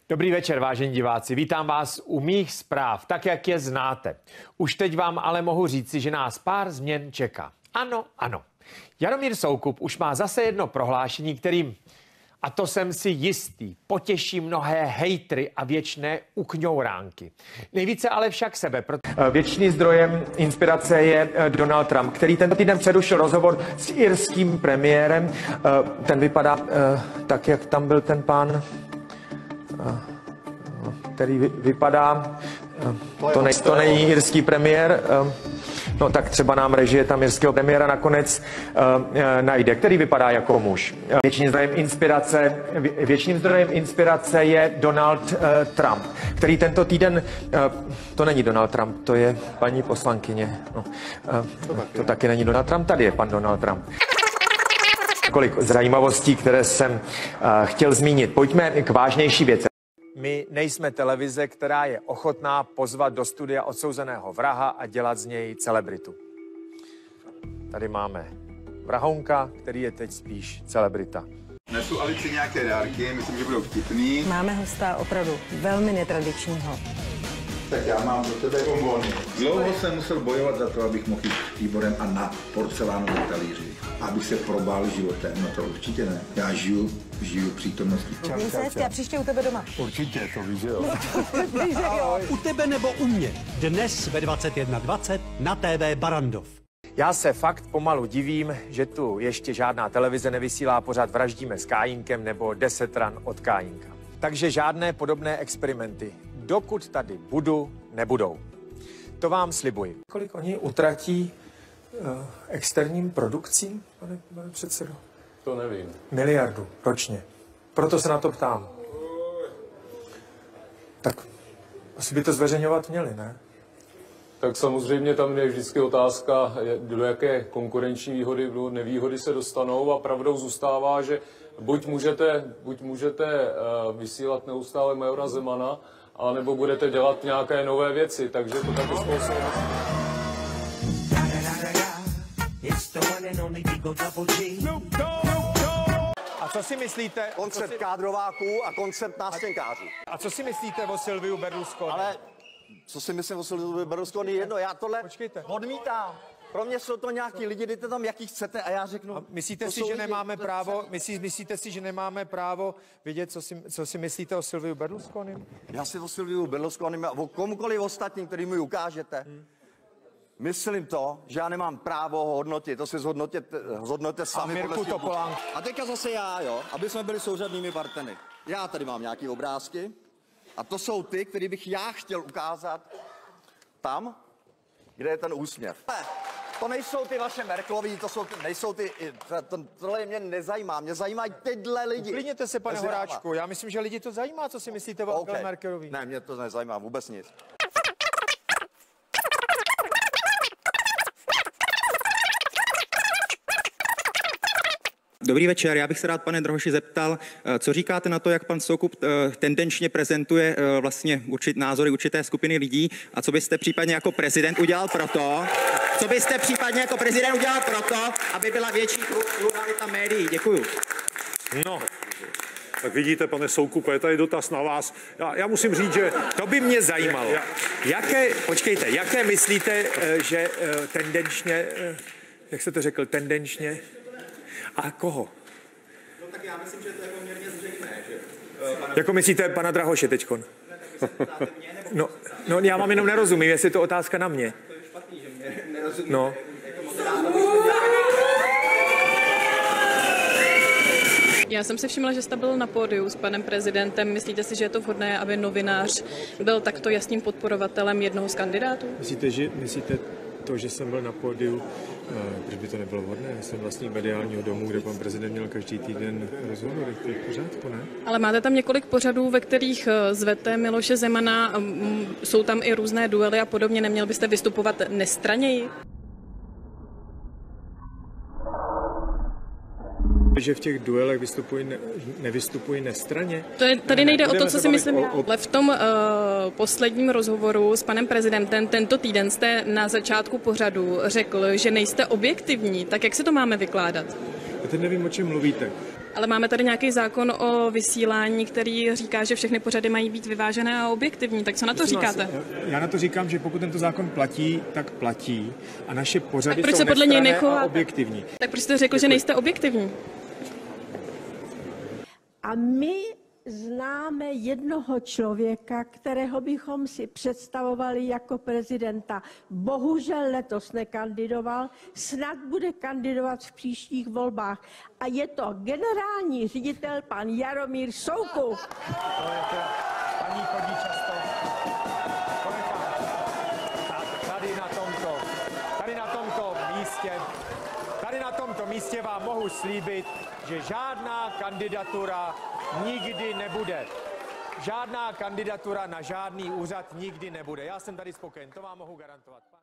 Dobrý večer, vážení diváci. Vítám vás u mých zpráv, tak jak je znáte. Už teď vám ale mohu říci, že nás pár změn čeká. Ano. Jaromír Soukup už má zase jedno prohlášení, kterým, a to jsem si jistý, potěší mnohé hejtry a věčné ukňouránky. Nejvíce ale však sebe. Věčný zdrojem inspirace je Donald Trump, který tento týden přerušil rozhovor s irským premiérem. Ten vypadá tak, jak tam byl ten pán, který vypadá, to není irský premiér, no tak třeba nám režie tam irského premiéra nakonec najde, který vypadá jako muž. Věčným zdrojem inspirace je Donald Trump, který tento týden, to není Donald Trump, to je paní poslankyně, to taky není Donald Trump, tady je pan Donald Trump. Kolik zajímavostí, které jsem chtěl zmínit. Pojďme k vážnější věci. My nejsme televize, která je ochotná pozvat do studia odsouzeného vraha a dělat z něj celebritu. Tady máme vrahounka, který je teď spíš celebrita. Nesu Alici nějaké dárky, myslím, že budou vtipný. Máme hosta opravdu velmi netradičního. Tak já mám do tebe bonbony. Dlouho jsem musel bojovat za to, abych mohl jít výborem a na porcelánovém talíři. Abych se probál životem, no to určitě ne. Já žiju přítomností. Měj se hezky a příště u tebe doma. Určitě, to víš, jo. U tebe nebo u mě. Dnes ve 21:20 na TV Barrandov. Já se fakt pomalu divím, že tu ještě žádná televize nevysílá pořád Vraždíme s Kájínkem nebo 10 ran od Kájínka. Takže žádné podobné experimenty, dokud tady budu, nebudou. To vám slibuji. Kolik oni utratí externím produkcím, pane předsedo? To nevím. 1 miliardu ročně. Proto se na to ptám. Tak asi by to zveřejňovat měli, ne? Tak samozřejmě tam je vždycky otázka, do jaké konkurenční výhody, do nevýhody se dostanou a pravdou zůstává, že buď můžete vysílat neustále Majora Zemana, anebo budete dělat nějaké nové věci, takže to taky spolu A co si myslíte? Koncept kádrováků a koncept nástěnkářů. A co si myslíte o Silviu Berlusconi? Ale co si myslím o Silviu Berlusconi jedno, já tohle Počkejte. odmítám. Pro mě jsou to nějaký lidi, jdete tam, jaký chcete a já řeknu... A myslíte si, že nemáme právo, myslíte si, že nemáme právo vědět, co si myslíte o Silviu Berlusconi? Já si o Silviu Berlusconi a o komukoliv ostatním, který mi ukážete, myslím to, že já nemám právo ho hodnotit, to si zhodnoťte sami. A Mirku Topolánku. A teďka zase já, jo, aby jsme byli souřadnými partnery. Já tady mám nějaký obrázky a to jsou ty, který bych já chtěl ukázat tam, kde je ten úsměv. To nejsou ty vaše Merkelový, tohle mě nezajímá, mě zajímají tyhle lidi. Uklidněte se, pane Horáčku, já myslím, že lidi to zajímá, co si myslíte o Angele Merkelový. Ne, mě to nezajímá vůbec nic. Dobrý večer, já bych se rád, pane Drahoši, zeptal, co říkáte na to, jak pan Soukup tendenčně prezentuje vlastně názory určité skupiny lidí a co byste případně jako prezident udělal proto, aby byla větší pluralita médií. Děkuju. No, tak vidíte, pane Soukupe, je tady dotaz na vás. Já musím říct, že... To by mě zajímalo. Jaké myslíte, že tendenčně, jak se to řekl, tendenčně... A koho? No tak já myslím, že to je poměrně zřejmé, že... Jako myslíte pana Drahoše teďkon? No, já vám jenom nerozumím, jestli je to otázka na mě. To je špatný, že mě nerozumíte. No. Já jsem si všimla, že jste byl na pódiu s panem prezidentem. Myslíte si, že je to vhodné, aby novinář byl takto jasným podporovatelem jednoho z kandidátů? Myslíte to, že jsem byl na pódiu, proč by to nebylo vhodné? Já jsem vlastní mediálního domu, kde pan prezident měl každý týden rozhovory, to je v pořádku, ne? Ale máte tam několik pořadů, ve kterých zvete Miloše Zemana, jsou tam i různé duely a podobně, neměl byste vystupovat nestranněji? Že v těch duelech nevystupují nestranně? Tady nejde o to, co si myslím já. Ale v tom posledním rozhovoru s panem prezidentem tento týden jste na začátku pořadu řekl, že nejste objektivní. Tak jak si to máme vykládat? Já teď nevím, o čem mluvíte. Ale máme tady nějaký zákon o vysílání, který říká, že všechny pořady mají být vyvážené a objektivní. Tak co na to říkáte? Já na to říkám, že pokud tento zákon platí, tak platí. A naše pořady proč jsou se podle něj nestranné a nechováte? objektivní. Tak proč jste řekl, že nejste objektivní? A my známe jednoho člověka, kterého bychom si představovali jako prezidenta. Bohužel letos nekandidoval, snad bude kandidovat v příštích volbách. A je to generální ředitel pan Jaromír Soukup. Paní chodí často. Tady na tomto místě vám mohu slíbit, že žádná kandidatura nikdy nebude. Žádná kandidatura na žádný úřad nikdy nebude. Já jsem tady spokojen, to vám mohu garantovat.